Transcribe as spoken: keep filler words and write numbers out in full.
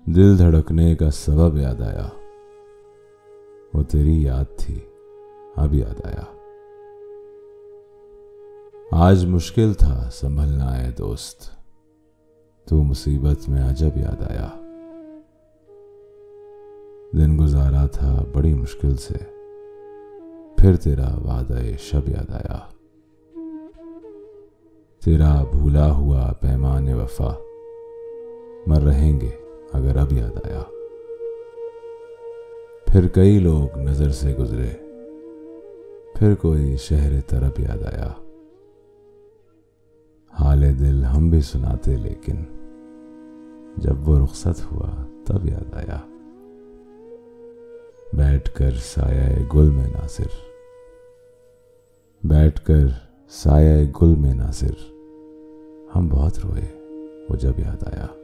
दिल धड़कने का सबब याद आया, वो तेरी याद थी अब याद आया। आज मुश्किल था संभलना है दोस्त, तू मुसीबत में अजब याद आया। दिन गुजारा था बड़ी मुश्किल से, फिर तेरा वादा शब याद आया। तेरा भूला हुआ पैमाने वफा मर रहेंगे अगर अब याद आया। फिर कई लोग नजर से गुजरे, फिर कोई शहर तरफ याद आया। हाले दिल हम भी सुनाते, लेकिन जब वो रुखसत हुआ तब याद आया। बैठकर साया गुल में नासिर, बैठकर साया गुल में नासिर, हम बहुत रोए वो जब याद आया।